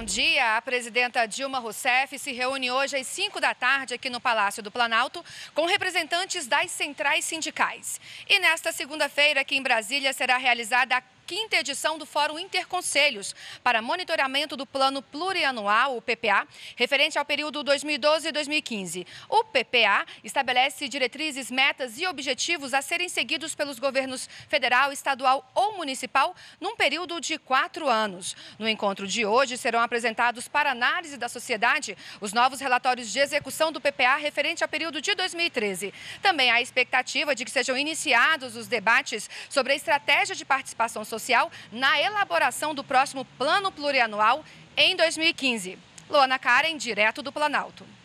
dia. A presidenta Dilma Rousseff se reúne hoje às 5 da tarde aqui no Palácio do Planalto com representantes das centrais sindicais. E nesta segunda-feira, aqui em Brasília, será realizada a quinta edição do Fórum Interconselhos para monitoramento do Plano Plurianual, o PPA, referente ao período 2012 e 2015. O PPA estabelece diretrizes, metas e objetivos a serem seguidos pelos governos federal, estadual ou municipal num período de 4 anos. No encontro de hoje serão apresentados para análise da sociedade os novos relatórios de execução do PPA referente ao período de 2013. Também há expectativa de que sejam iniciados os debates sobre a estratégia de participação social na elaboração do próximo Plano Plurianual em 2015. Luana Karen, direto do Planalto.